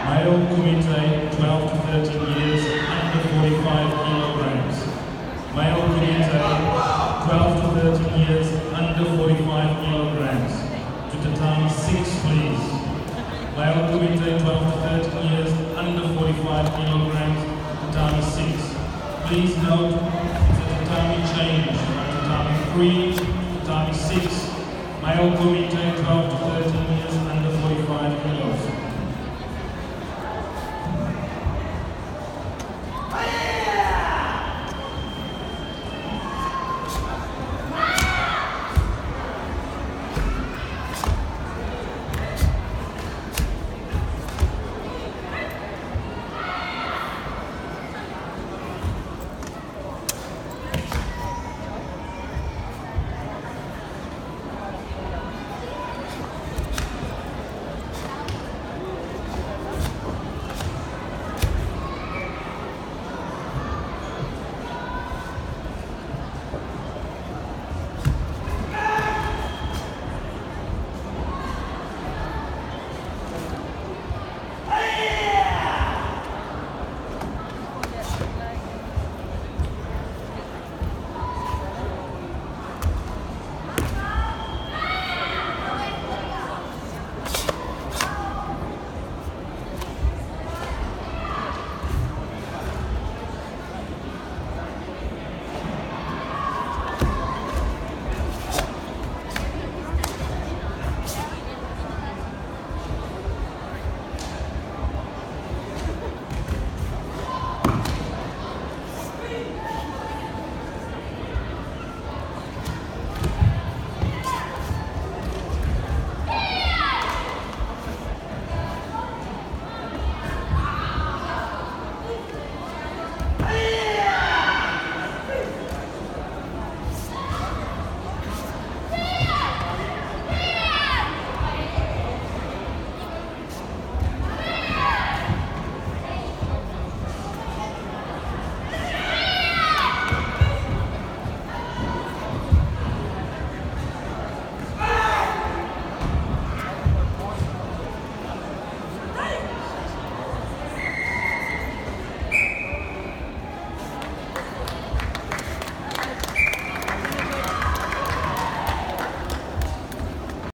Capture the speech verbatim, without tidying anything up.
Male Kumite, twelve to thirteen years, under forty-five kilograms. Male Kumite, twelve to thirteen years, under forty-five kilograms. To tatami six, please. Male Kumite, twelve to thirteen years, under forty-five kilograms, tatami six. Please note the tatami change from tatami three to tatami six. Male Kumite, twelve to thirteen